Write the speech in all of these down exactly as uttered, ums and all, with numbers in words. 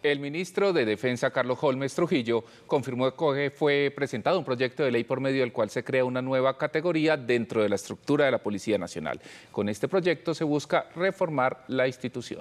El ministro de Defensa, Carlos Holmes Trujillo, confirmó que fue presentado un proyecto de ley por medio del cual se crea una nueva categoría dentro de la estructura de la Policía Nacional. Con este proyecto se busca reformar la institución.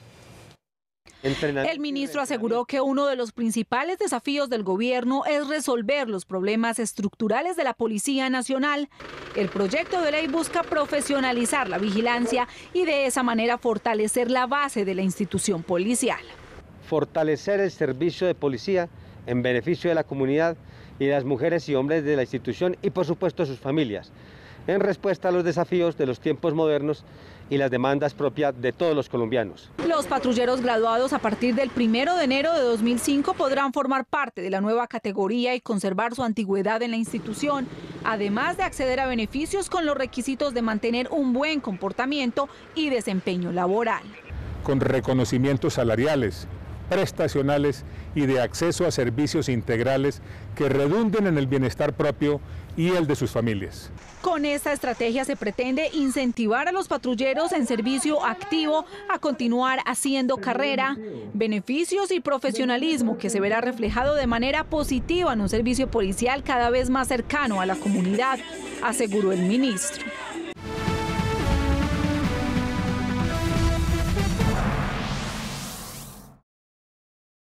El ministro aseguró que uno de los principales desafíos del gobierno es resolver los problemas estructurales de la Policía Nacional. El proyecto de ley busca profesionalizar la vigilancia y de esa manera fortalecer la base de la institución policial. Fortalecer el servicio de policía en beneficio de la comunidad y de las mujeres y hombres de la institución y por supuesto sus familias, en respuesta a los desafíos de los tiempos modernos y las demandas propias de todos los colombianos. Los patrulleros graduados a partir del primero de enero de dos mil cinco podrán formar parte de la nueva categoría y conservar su antigüedad en la institución, además de acceder a beneficios con los requisitos de mantener un buen comportamiento y desempeño laboral. Con reconocimientos salariales, prestacionales y de acceso a servicios integrales que redunden en el bienestar propio y el de sus familias. Con esta estrategia se pretende incentivar a los patrulleros en servicio activo a continuar haciendo carrera, beneficios y profesionalismo que se verá reflejado de manera positiva en un servicio policial cada vez más cercano a la comunidad, aseguró el ministro.